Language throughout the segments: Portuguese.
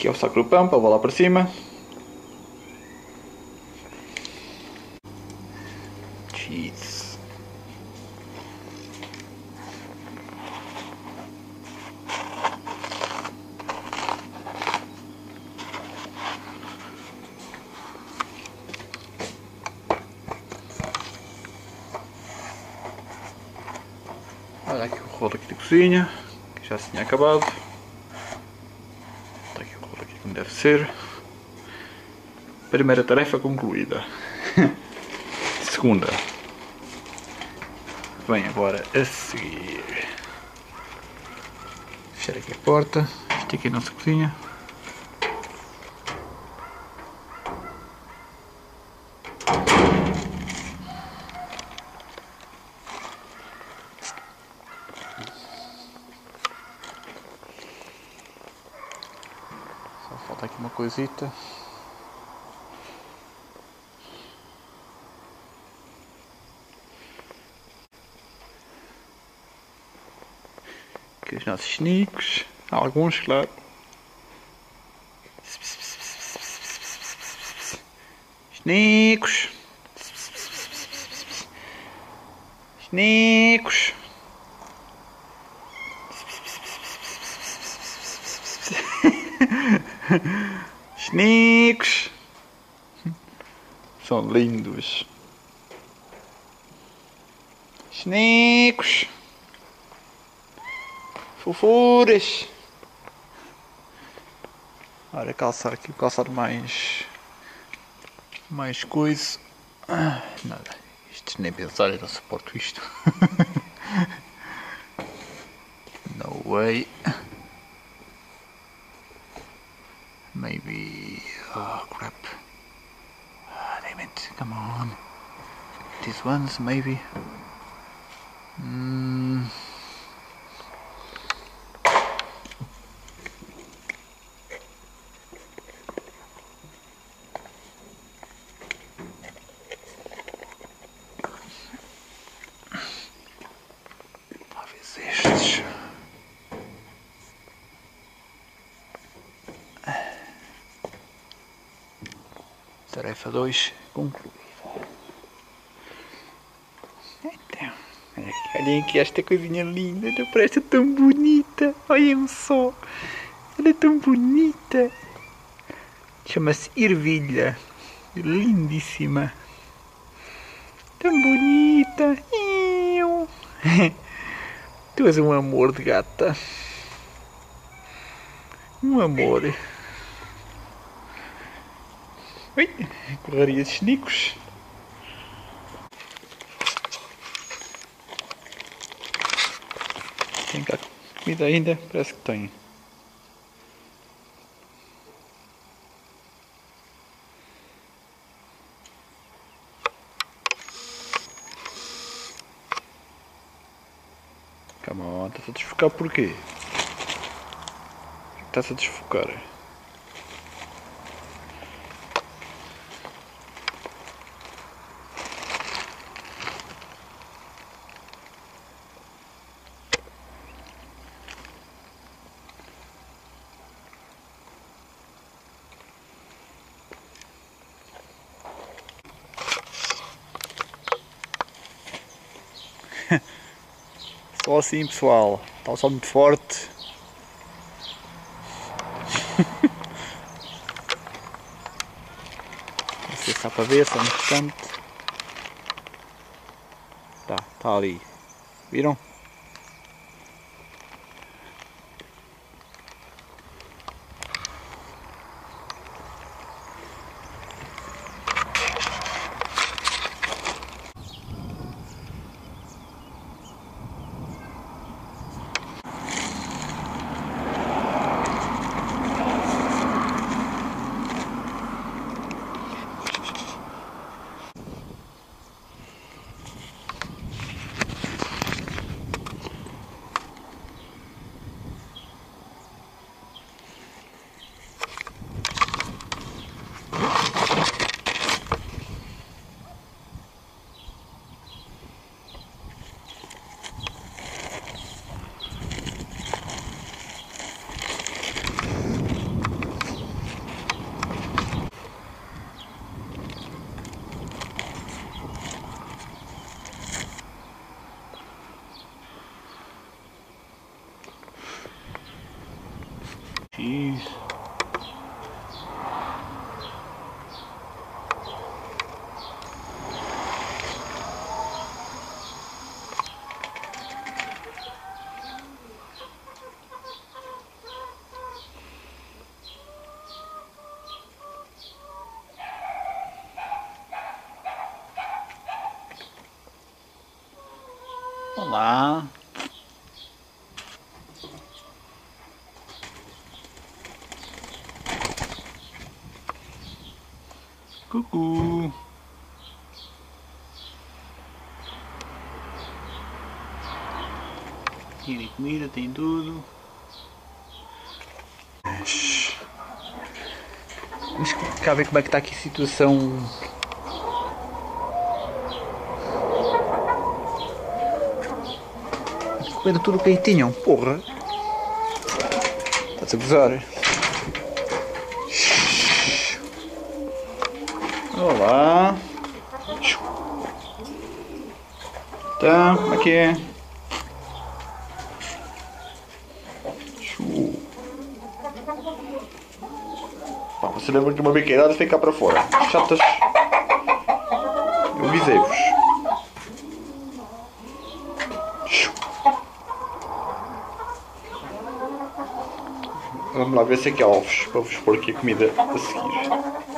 é o saco do pão para levar lá para cima. Cheese. Olha aqui o rolo aqui da cozinha, que já se tinha acabado. Está aqui o rolo aqui como deve ser. Primeira tarefa concluída. Segunda. Vem agora a seguir. Fechar aqui a porta. Isto aqui é a nossa cozinha. Só falta aqui uma coisita. Aqui os nossos snicos. Alguns, claro. Snicos. Snicos. Snicos. São lindos. Snicos. Fofuras. Ora, calçar aqui o calçado mais coisa. Nada. Isto nem pensar, eu não suporto isto. No way. Maybe. Oh crap. Damn it. Come on. These ones maybe. Talvez estes. Tarefa 2 concluída. Então, olhem aqui esta coisinha linda, ela parece tão bonita. Olhem só, ela é tão bonita. Chama-se ervilha, lindíssima, tão bonita. Tu és um amor de gata, um amor. Ui, correria de snicos. Tem cá comida ainda? Parece que tem. Come on, estás a desfocar porquê? Estás a desfocar? Só assim, pessoal, está o sol muito forte. Não sei se está para ver, só no instante. Está ali. Viram? Olá. Cucu. Tem comida, tem tudo. Vamos cá ver como é que está aqui a situação. Comeram tudo o que aí tinham, porra. Estás a gozar. Olá. Então, como é que é? Pá, você lembra de uma biqueirada e ficar para fora. Chatas. Eu avisei-vos. Vamos lá ver se aqui há ovos para vos pôr aqui a comida a seguir.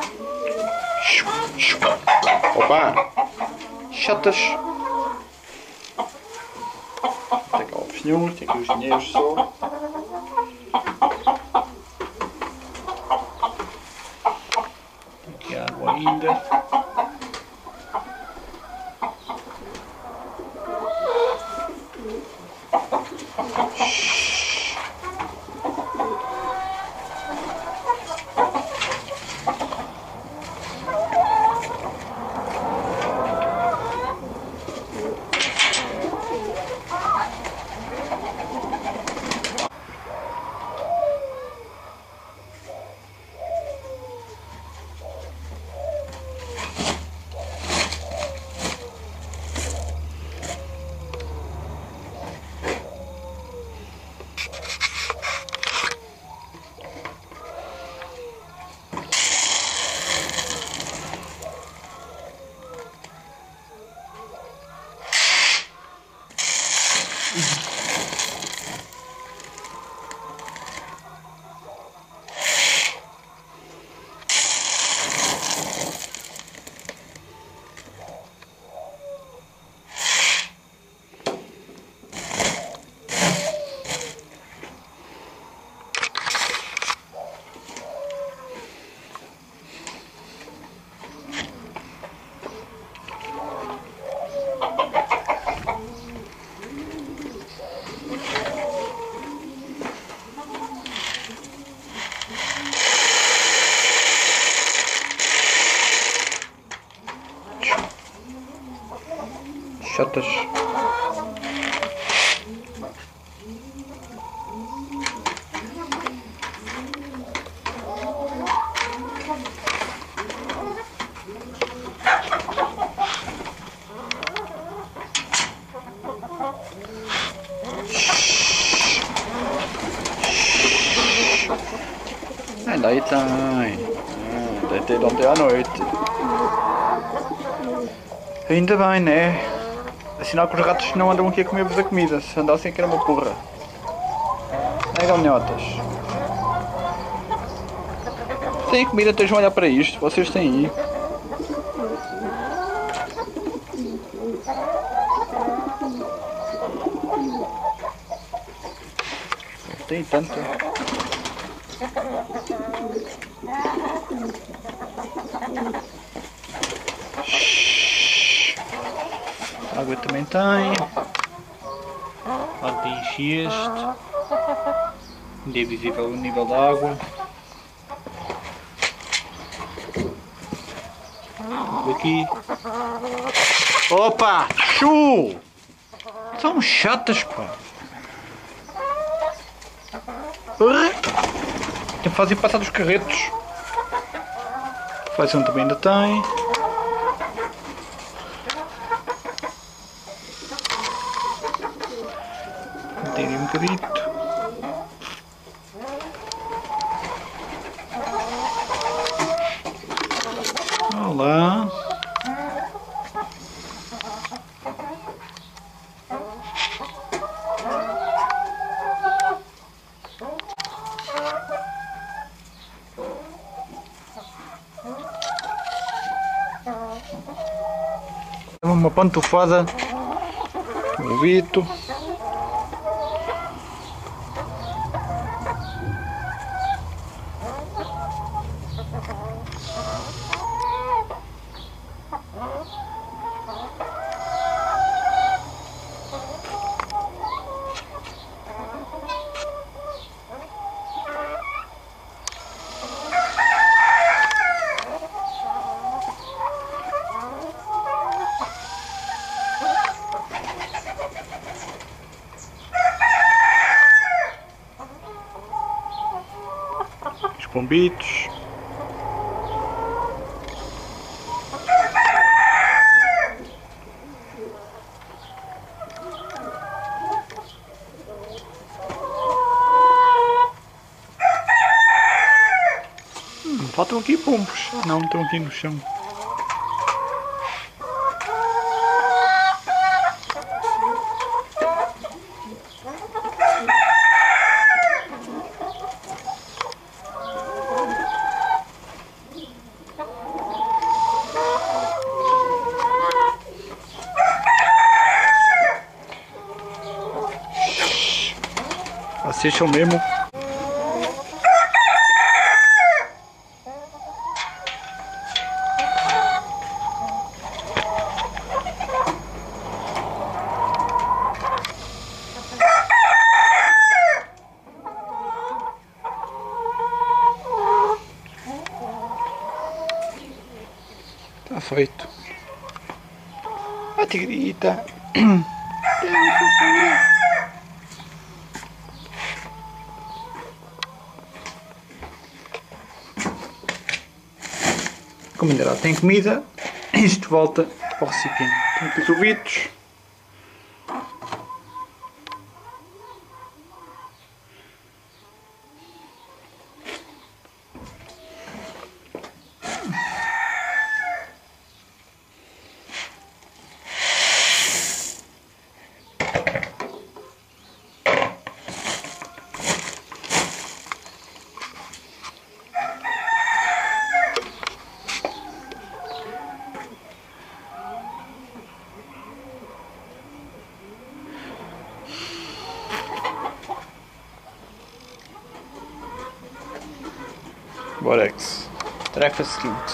Opa! Chatas! Não tem cá ovos nenhum, tem aqui os dinheiros só. Aqui há água ainda. Chatas. Ainda aí tem. Deitei de ontem à noite. Ainda bem, né? É sinal que os ratos não andam aqui a comer-vos a comida. Se andassem que era uma porra. É, galinhotas. Tem comida, estejam a olhar para isto. Vocês têm aí. Tem tanta. Água também tem. Lá tem este. Ainda é visível o nível da água. Aqui. Opa! Chu! São chatas, pá! Tem que fazer passar dos carretos. A refeição também ainda tem. Tem ali um bocadito. Olá. Uma pantufada Ovito. Os pombitos. Faltam aqui pombos. Não, estão aqui no chão. Vocês são mesmo. Tá feito. A tigrita. Como ainda lá tem comida, isto volta para o recipiente. Tem aqui os ovitos. Borex. Tarefa seguinte.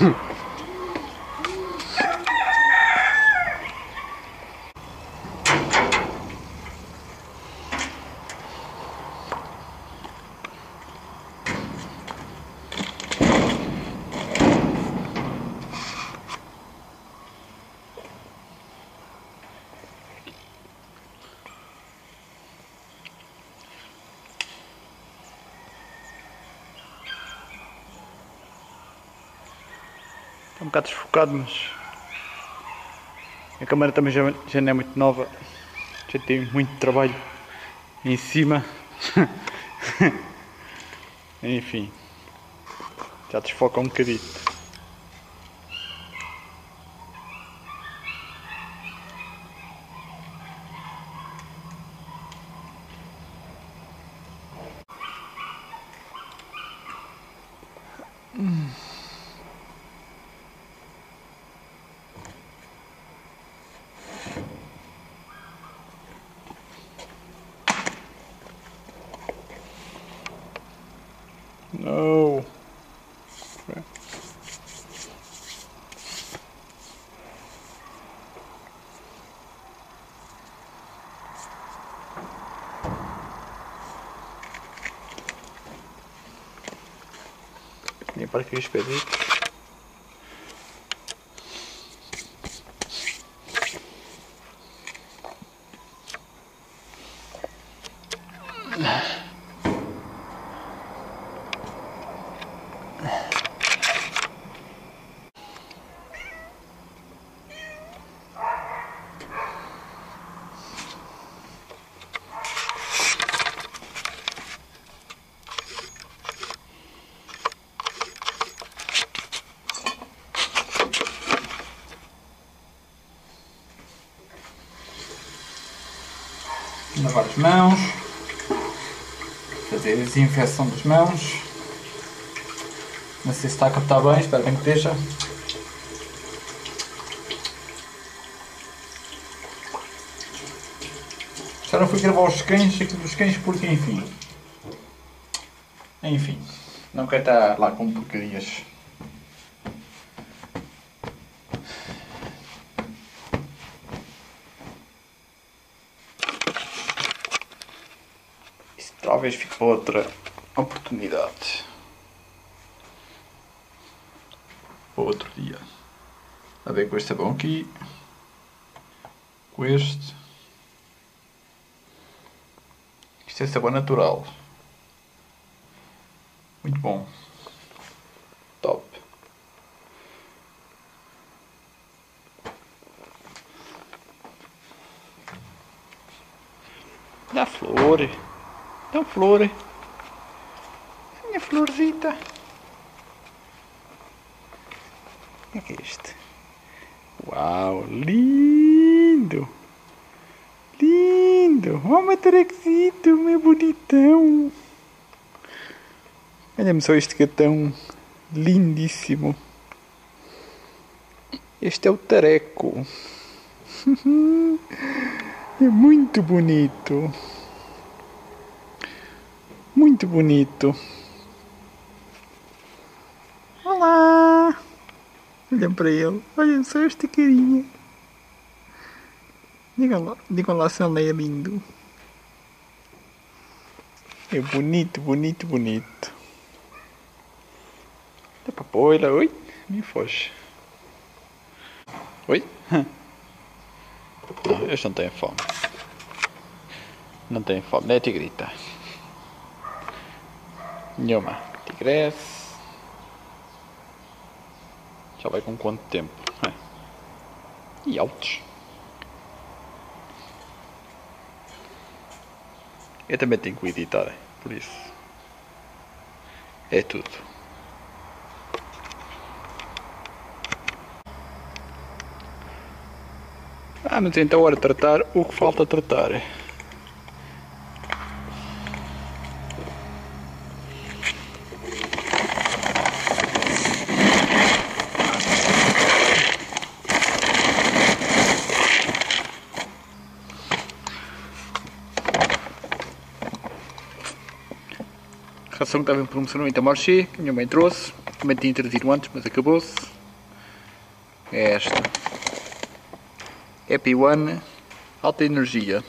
Está um bocado desfocado, mas a câmera também já não é muito nova, já tem muito trabalho em cima. Enfim, já desfoca um bocadito. No. Limpar aqui os pedidos. Lavar as mãos, fazer a desinfecção das mãos. Não sei se está a captar bem, espero bem que esteja. Já não fui gravar os cães, aqui dos cães, porque enfim. Enfim. Não quero estar lá com porcarias. Isso talvez fique para outra oportunidade. Para outro dia. A ver com este sabão aqui. Com este. Isto é sabão natural. Muito bom. Top. Dá flor. Dá flor. Minha florzita. O que é este? Uau, lindo! Lindo! Oh, meu tarequito, meu bonitão! Olha-me só este gatão lindíssimo. Este é o tareco. É muito bonito. Muito bonito. Olá! Olhem para ele. Olhem só esta carinha. Digam lá se ele é lindo. É bonito, bonito, bonito. Dá para pôr lá. Oi? Me foge. Oi? Não, eles não têm fome. Não têm fome, não é tigrita. Nenhuma. Tigresse. Já vai com quanto tempo? E altos. Eu também tenho que editar, por isso. É tudo. Vamos então agora tratar o que falta tratar. A ração que estava em promoção no Intermarché, que a minha mãe trouxe. Também tinha trazido antes, mas acabou-se. É esta. Happy One, alta energia.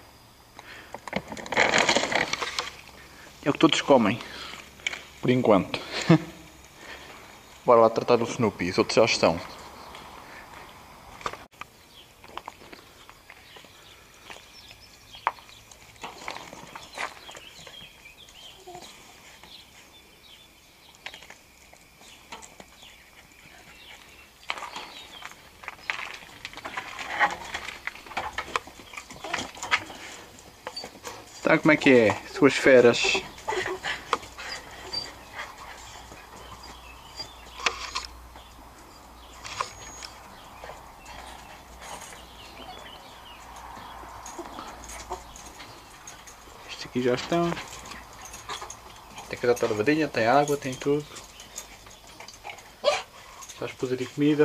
É o que todos comem, por enquanto. Bora lá tratar do Snoopy, os outros já estão. Tá, como é que é? Suas feras. Estes aqui já estão. Tem que dar toda a lavadinha, tem água, tem tudo. Já os pus ali comida.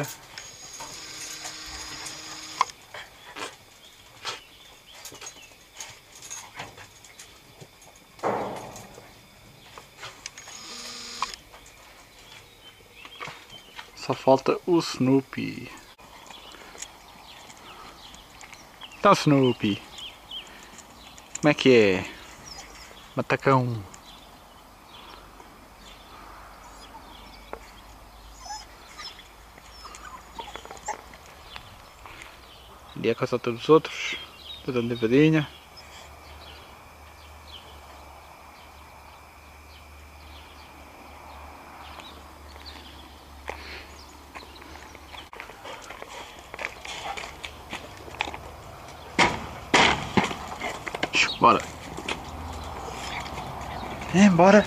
Só falta o Snoopy. Então, Snoopy, como é que é? Matacão. Ali é a casa todos os outros. Toda levadinha. Bora. Bora.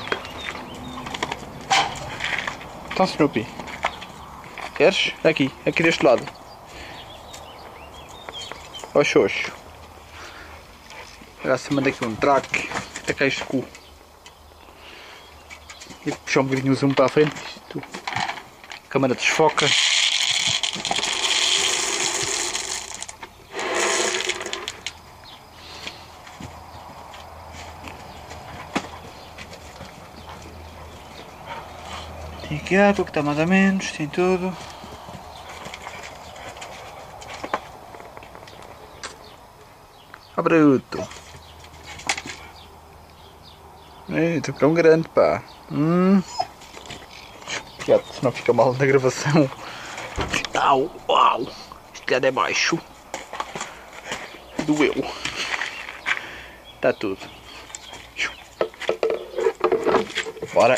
Então, Snoopy. Queres? Aqui deste lado. Ó xoxo. Agora se manda aqui um track. Até cá este cu. E puxar um bocadinho o zoom para a frente. Isto. A câmera desfoca. aqui água que está mais ou menos, tem tudo. Ah, bruto. Eita, que é um grande, pá. Cuidado, senão fica mal na gravação. Au, au. Este telhado é baixo. Doeu. Está tudo. Bora.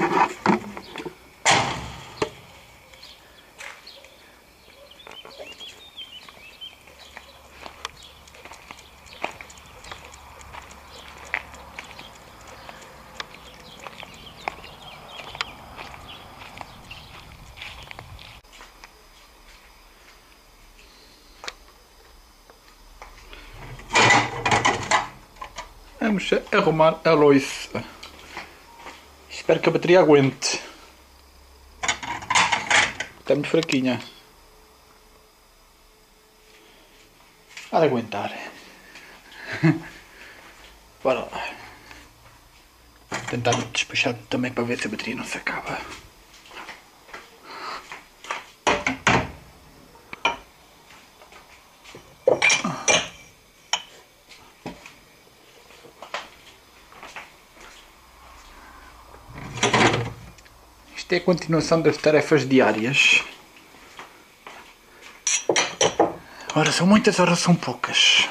Vamos arrumar a louça. Espero que a bateria aguente. Está muito fraquinha. Há de aguentar. Bora lá. Tentar despachar também para ver se a bateria não se acaba. Isto é a continuação das tarefas diárias. Ora são muitas, ora são poucas.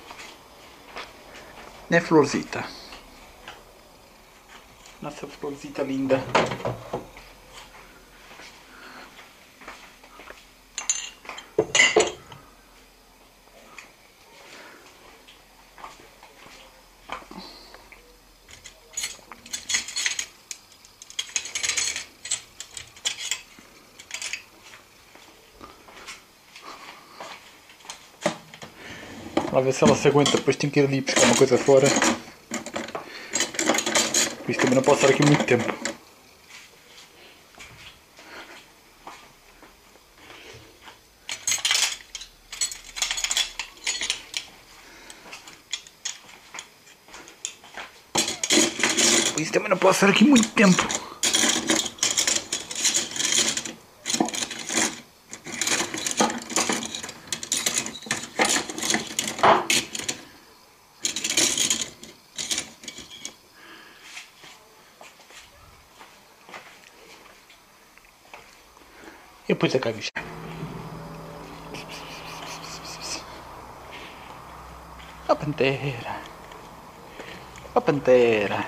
Né, florzita? Nossa florzita linda. Para ver se ela se aguenta, depois tenho que ir ali buscar uma coisa fora. Por isso também não posso estar aqui muito tempo. Por isso também não posso estar aqui muito tempo. E depois acabo isto. A pantera. A pantera.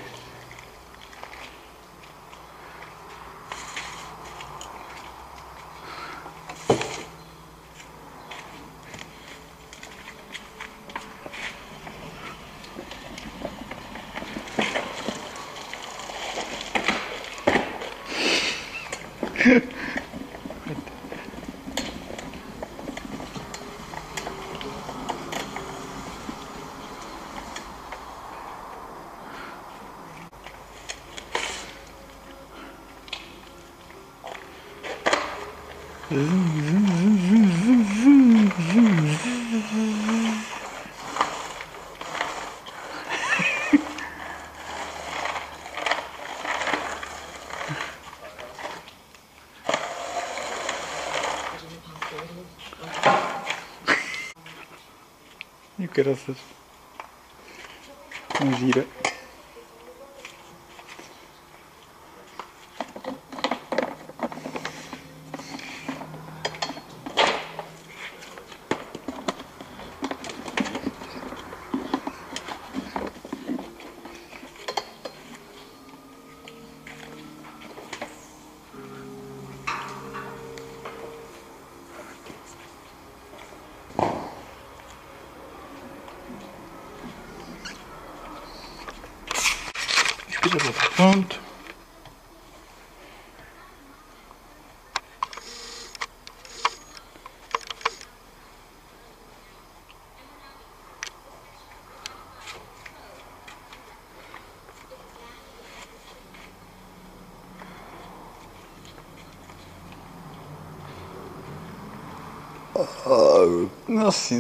E o caraças. Não gira. Já está pronto. Oh, nossa,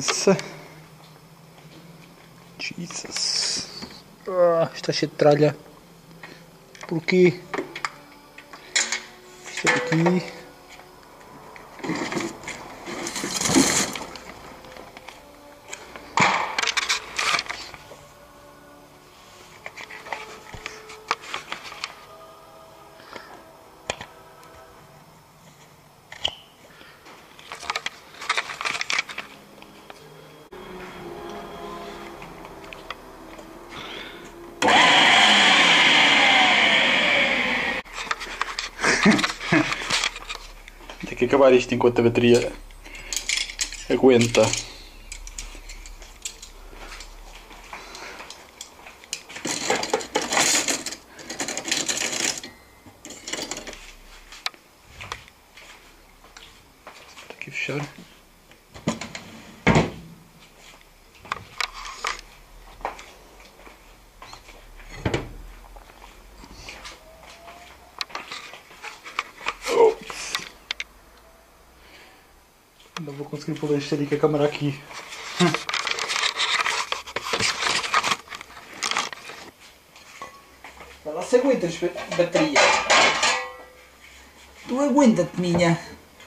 Jesus. Está cheio de tralha. Porquê? aqui. Tem que acabar isto enquanto a bateria aguenta. Tem que fechar. Não vou conseguir pôr encher com a câmera aqui. Vai lá se aguentas, bateria. Tu aguenta-te, minha.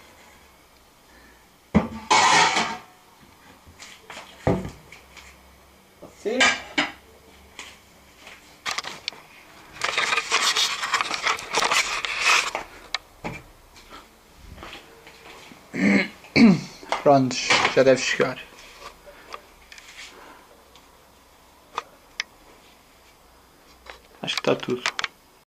Pode ser? Prontos, já deve chegar. Acho que está tudo.